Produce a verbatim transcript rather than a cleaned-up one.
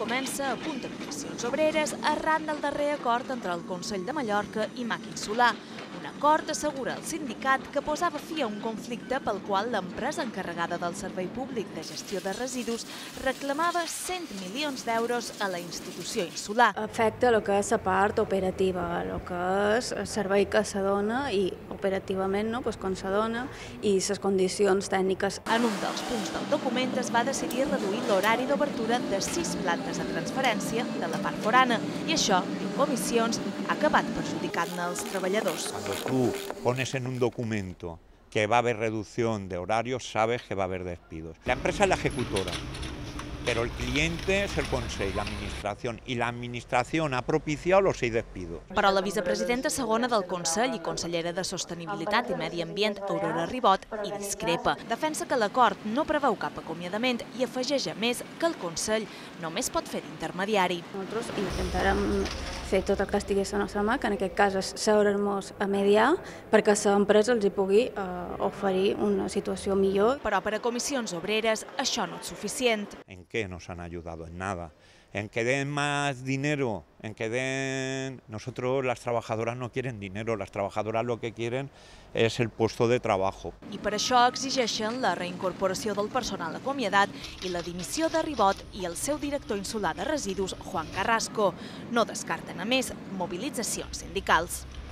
comença a punt d'actuacions obreres arran del darrer acord entre el Consell de Mallorca i M A C Insular. Un acord, assegura el sindicat, que posava fi a un conflicte pel qual l'empresa encarregada del Servei Públic de Gestió de Residus reclamava cent milions d'euros a la institució insular. Afecta el que és la part operativa, el que és el servei que se dona i operativament, no, doncs, quan se dona, i les condicions tècniques. En un dels punts del document es va decidir reduir l'horari d'obertura de sis plantes de transferència de la part forana i això, en comissions, ha acabat perjudicant-ne els treballadors. Cuando tú pones en un documento que va a haber reducción de horarios, sabes que va a haber despidos. La empresa es la ejecutora, pero el cliente es el Consell, la administración, y la administración ha propiciado los seis despidos. Però la vicepresidenta segona del Consell i consellera de Sostenibilitat i Medi Ambient, Aurora Ribot, hi discrepa. Defensa que l'acord no preveu cap acomiadament i afegeix a més que el Consell només pot fer d'intermediari. Nosaltres intentarem fer tot el que estigui a la nostra mà, que en aquest cas és seure'ns a mediar perquè l'empresa els hi pugui eh, oferir una situació millor. Però per a comissions obreres això no és suficient. ¿En qué nos han ayudado? En nada. En que den más dinero, en que den... Nosotros, las trabajadoras no quieren dinero, las trabajadoras lo que quieren es el puesto de trabajo. I per això exigeixen la reincorporació del personal acomiadat i la dimissió de Ribot i el seu director insular de residus, Juan Carrasco. No descarten, a més, mobilitzacions sindicals.